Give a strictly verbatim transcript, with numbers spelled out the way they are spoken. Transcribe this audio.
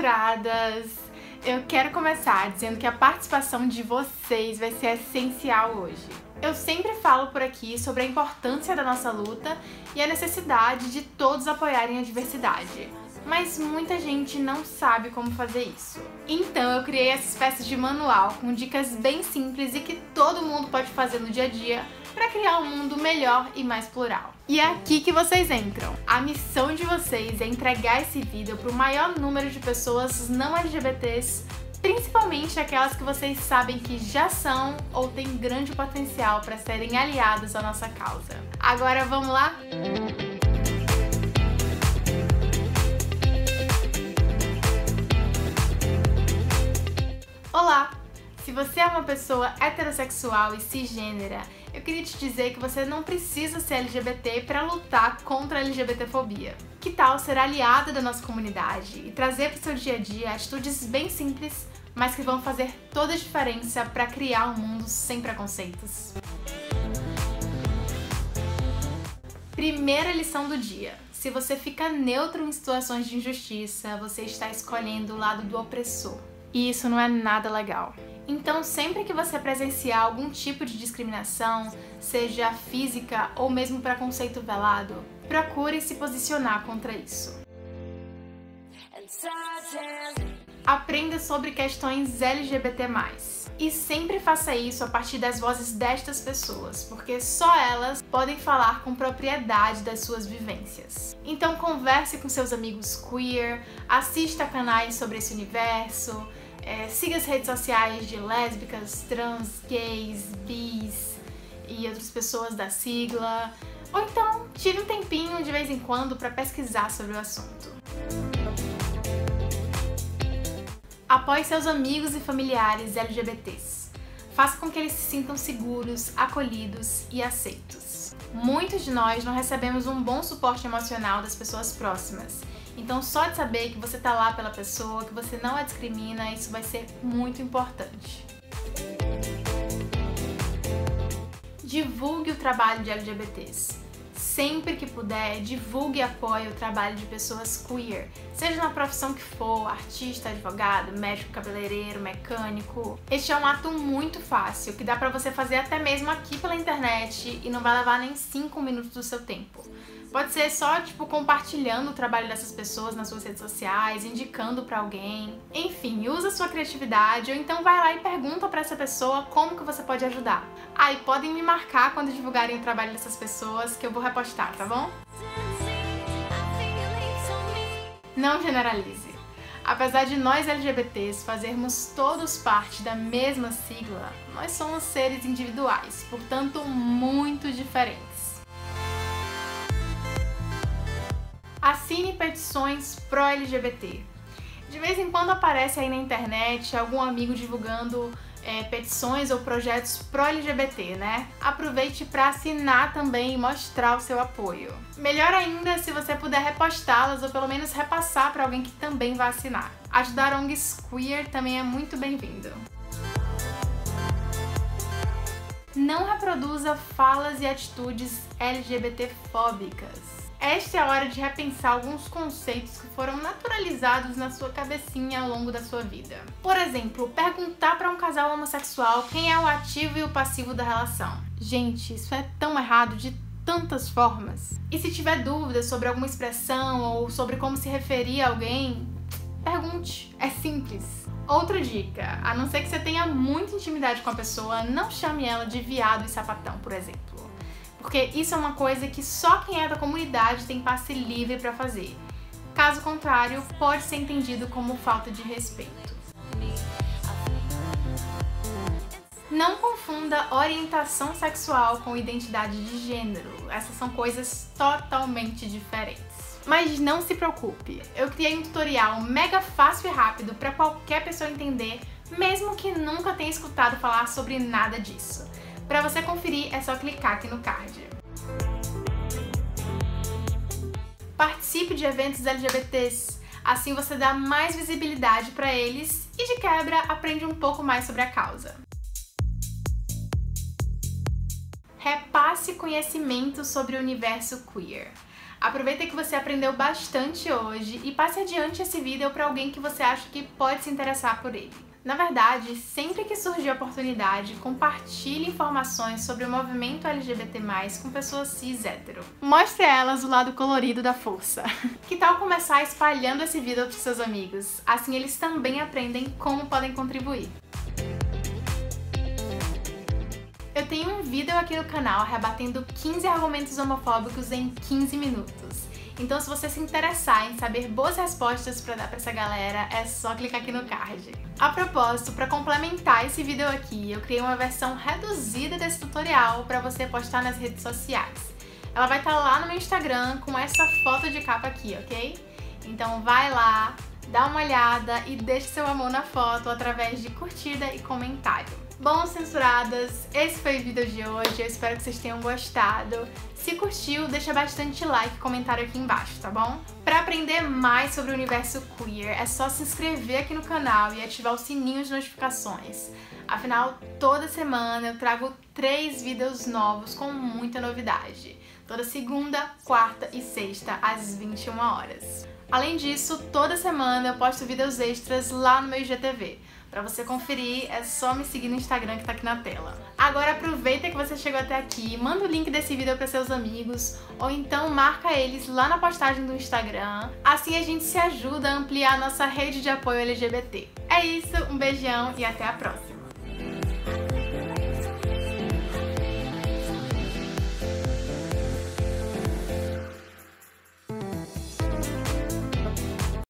entradas, eu quero começar dizendo que a participação de vocês vai ser essencial hoje. Eu sempre falo por aqui sobre a importância da nossa luta e a necessidade de todos apoiarem a diversidade, mas muita gente não sabe como fazer isso. Então eu criei essa espécie de manual com dicas bem simples e que todo mundo pode fazer no dia a dia para criar um mundo melhor e mais plural. E é aqui que vocês entram. A missão de vocês é entregar esse vídeo para o maior número de pessoas não L G B Ts, principalmente aquelas que vocês sabem que já são ou têm grande potencial para serem aliadas à nossa causa. Agora vamos lá? Olá! Se você é uma pessoa heterossexual e cisgênera, eu queria te dizer que você não precisa ser L G B T para lutar contra a LGBTfobia. Que tal ser aliada da nossa comunidade e trazer para o seu dia a dia atitudes bem simples, mas que vão fazer toda a diferença para criar um mundo sem preconceitos? Primeira lição do dia. Se você fica neutro em situações de injustiça, você está escolhendo o lado do opressor. E isso não é nada legal. Então, sempre que você presenciar algum tipo de discriminação, seja física ou mesmo preconceito velado, procure se posicionar contra isso. Aprenda sobre questões L G B T mais. E sempre faça isso a partir das vozes destas pessoas, porque só elas podem falar com propriedade das suas vivências. Então converse com seus amigos queer, assista a canais sobre esse universo, é, siga as redes sociais de lésbicas, trans, gays, bis e outras pessoas da sigla, ou então tire um tempinho de vez em quando para pesquisar sobre o assunto. Apoie seus amigos e familiares L G B Ts. Faça com que eles se sintam seguros, acolhidos e aceitos. Muitos de nós não recebemos um bom suporte emocional das pessoas próximas. Então só de saber que você tá lá pela pessoa, que você não a discrimina, isso vai ser muito importante. Divulgue o trabalho de L G B Ts. Sempre que puder, divulgue e apoie o trabalho de pessoas queer, seja na profissão que for, artista, advogado, médico, cabeleireiro, mecânico. Este é um ato muito fácil, que dá pra você fazer até mesmo aqui pela internet e não vai levar nem cinco minutos do seu tempo. Pode ser só, tipo, compartilhando o trabalho dessas pessoas nas suas redes sociais, indicando pra alguém. Enfim, usa sua criatividade ou então vai lá e pergunta pra essa pessoa como que você pode ajudar. Ah, e podem me marcar quando divulgarem o trabalho dessas pessoas que eu vou repostar, tá bom? Não generalize. Apesar de nós L G B Ts fazermos todos parte da mesma sigla, nós somos seres individuais, portanto muito diferentes. Assine petições pró-L G B T. De vez em quando aparece aí na internet algum amigo divulgando é, petições ou projetos pró-L G B T, né? Aproveite para assinar também e mostrar o seu apoio. Melhor ainda se você puder repostá-las ou pelo menos repassar para alguém que também vai assinar. Ajudar O N Gs queer também é muito bem-vindo. Não reproduza falas e atitudes L G B T fóbicas. Esta é a hora de repensar alguns conceitos que foram naturalizados na sua cabecinha ao longo da sua vida. Por exemplo, perguntar para um casal homossexual quem é o ativo e o passivo da relação. Gente, isso é tão errado de tantas formas. E se tiver dúvidas sobre alguma expressão ou sobre como se referir a alguém, pergunte. É simples. Outra dica, a não ser que você tenha muita intimidade com a pessoa, não chame ela de viado e sapatão, por exemplo. Porque isso é uma coisa que só quem é da comunidade tem passe livre para fazer. Caso contrário, pode ser entendido como falta de respeito. Não confunda orientação sexual com identidade de gênero. Essas são coisas totalmente diferentes. Mas não se preocupe, eu criei um tutorial mega fácil e rápido para qualquer pessoa entender, mesmo que nunca tenha escutado falar sobre nada disso. Para você conferir, é só clicar aqui no card. Participe de eventos L G B Ts, assim você dá mais visibilidade para eles e, de quebra, aprende um pouco mais sobre a causa. Repasse conhecimento sobre o universo queer. Aproveita que você aprendeu bastante hoje e passe adiante esse vídeo para alguém que você acha que pode se interessar por ele. Na verdade, sempre que surgir a oportunidade, compartilhe informações sobre o movimento L G B T mais, com pessoas cis hétero. Mostre a elas o lado colorido da força. Que tal começar espalhando esse vídeo para seus amigos? Assim eles também aprendem como podem contribuir. Eu tenho um vídeo aqui no canal rebatendo quinze argumentos homofóbicos em quinze minutos. Então, se você se interessar em saber boas respostas para dar para essa galera, é só clicar aqui no card. A propósito, para complementar esse vídeo aqui, eu criei uma versão reduzida desse tutorial para você postar nas redes sociais. Ela vai estar lá no meu Instagram com essa foto de capa aqui, ok? Então vai lá, dá uma olhada e deixe seu amor na foto através de curtida e comentário. Bom, censuradas, esse foi o vídeo de hoje, eu espero que vocês tenham gostado. Se curtiu, deixa bastante like e comentário aqui embaixo, tá bom? Pra aprender mais sobre o universo queer, é só se inscrever aqui no canal e ativar o sininho de notificações. Afinal, toda semana eu trago três vídeos novos com muita novidade. Toda segunda, quarta e sexta, às vinte e uma horas. Além disso, toda semana eu posto vídeos extras lá no meu I G T V. Pra você conferir, é só me seguir no Instagram que tá aqui na tela. Agora aproveita que você chegou até aqui, manda o link desse vídeo para seus amigos, ou então marca eles lá na postagem do Instagram. Assim a gente se ajuda a ampliar a nossa rede de apoio L G B T. É isso, um beijão e até a próxima!